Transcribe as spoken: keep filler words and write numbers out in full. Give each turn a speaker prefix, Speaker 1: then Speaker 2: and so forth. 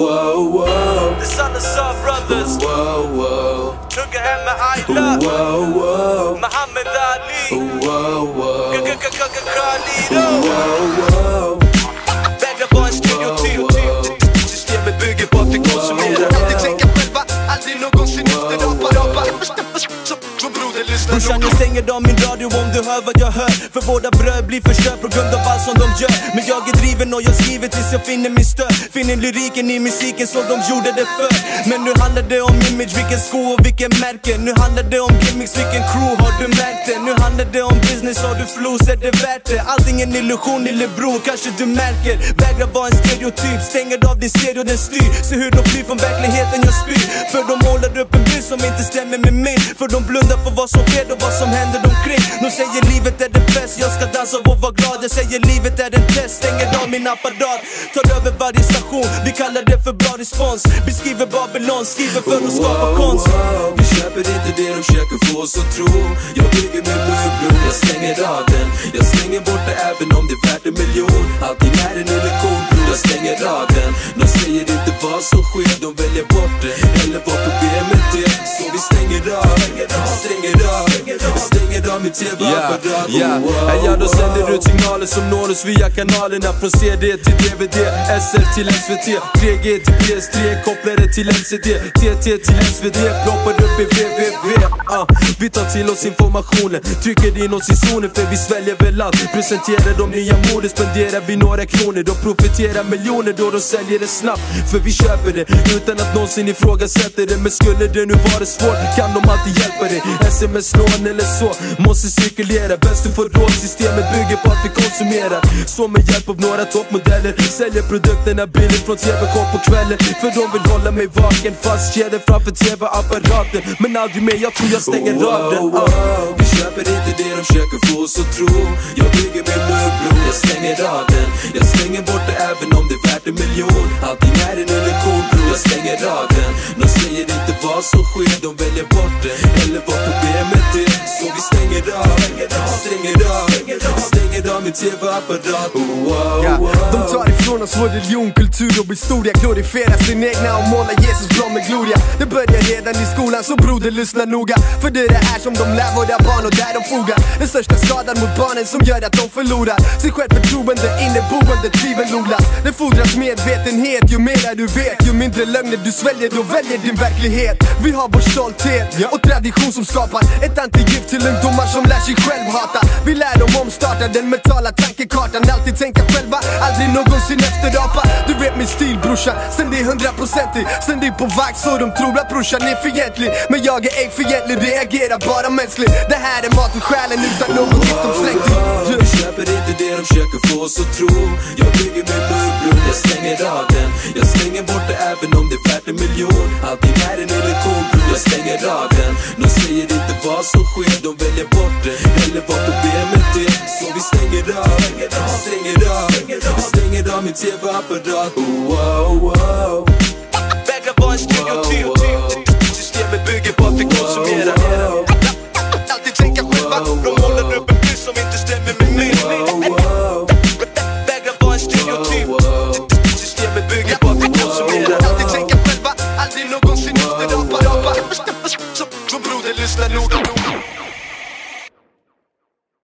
Speaker 1: wow, wow.
Speaker 2: The son of Saw Brothers.
Speaker 1: Wow, wow.
Speaker 2: Tugga hem med Aida.
Speaker 1: Wow, wow.
Speaker 2: Mohammed Ali.
Speaker 1: Wow, wow.
Speaker 2: Carlito.
Speaker 1: Wow, wow.
Speaker 2: Vägra vara en stereotyp. Systemet bygger på att vi konsumerar.
Speaker 3: Alltid tänka själva, aldrig någonsin efter rapa, rapa. Som broder lyssnar
Speaker 2: Brorsan, jag stänger av min radio om du hör vad jag hör. För våra bröd blir förstört på grund av allt som de gör. Men jag är driven och jag skriver tills jag finner min stöd. Finner lyriken i musiken så de gjorde det för. Men nu handlar det om image, vilken sko och vilken märke. Nu handlar det om gimmicks, vilken crew, har du märkt det? Nu handlar det om business, har du flow, så är det värt det. Allting en illusion lillebror, kanske du märker. Vägra vara en stereotyp, stänger av din stereo, den styr. Se hur de flyr från verkligheten jag spyr. För de målar upp en bild som inte stämmer med min. För de blundar för vad som sker och vad som händer omkring. Nu säger livet är det bäst, jag ska dansa och vara glad. Jag säger livet är en test, stänger av min apparat. Tar över varje station, vi kallar det för bra respons. Beskriver Babylon, skriver för att skapa konst.
Speaker 1: Vi köper inte det de försöker få oss att tro. Jag bygger min mur, jag stänger av den. Jag slänger bort det även om det är värt en miljon. Allting är en illusion, bror, jag stänger av den. De säger inte vad som sker, de väljer bort det. Eller vad problemet är, så vi stänger av. Stänger av, stänger av min tv-apparat.
Speaker 4: Ja, ja, ja, då sänder ut signaler som når oss via kanalerna. Från C D till D V D, S R till S V T, tre G till P S tre, kopplare till L C D, T T till S V D, ploppar upp i W W W. uh, Vi tar till oss informationen, trycker in oss i zonen, för vi sväljer väl allt. Presenterar de nya moder, spenderar vi några kronor. De profiterar miljoner då de säljer det snabbt. För vi köper det utan att någonsin ifrågasätta det. Men skulle det nu vara svårt kan de alltid hjälpa dig. S M S-lån eller så måste cirkulera. Bäst du får råd, systemet bygger på att vi konsumerar. Så med hjälp av några toppmodeller säljer produkterna billigt från tv-shop på kvällen. För de vill hålla mig vaken, fastkedjad framför tv-apparaten. Men aldrig mer, jag tror jag stänger av den. uh.
Speaker 1: Vi köper inte det de försöker få oss att tro. Jag bygger min mur, bror, jag stänger av den. Jag slänger bort det även om det är värt en miljon. Allting är en illusion, bror, jag stänger av den. De säger inte vad som sker, de väljer bort det. Eller vad problemet är, så vi stänger av. Stänger av, stänger av min tv-apparat.
Speaker 3: Ja, de tar ifrån oss vår religion, kultur och historia. Glorifierar sin egna och målar Jesus blå med gloria. Det börjar redan i skolan, så broder lyssna noga. För det är det här som de lär våra barn och där de fogar den största skadan mot barnen som gör att de förlorar sig självförtroende, inneboende tvivel odlas. Det fordras medvetenhet, ju mer du vet, ju mindre lögner du sväljer, då väljer din verklighet. Vi har vår stolthet och tradition som skapar ett antigift till ungdomar som lär sig själv hata. Vi lär dem omstarta den mentala tankekartan. Alltid tänka själva, aldrig någonsin efterapa. Du vet min stil brorsan, sen det är hundraprocentig. Sen det är på vax så de tror att brorsan är fientlig. Men jag är ej fientlig, reagerar bara mänskligt. Det här är mat för själen utan någon gift om släkt.
Speaker 1: Vi köper inte det de försöker få oss att tro. Jag bygger min mur, bror, jag stänger av den. Jag slänger bort det även om det är värt en miljon. Allting är en illusion, bror, jag stänger av den. De säger inte vad som sker, de väljer bort det. Eller vad problemet är, så vi stänger av. Stänger av, stänger av min tv-apparat. Wow, wow.
Speaker 2: Vägra vara en stereotyp.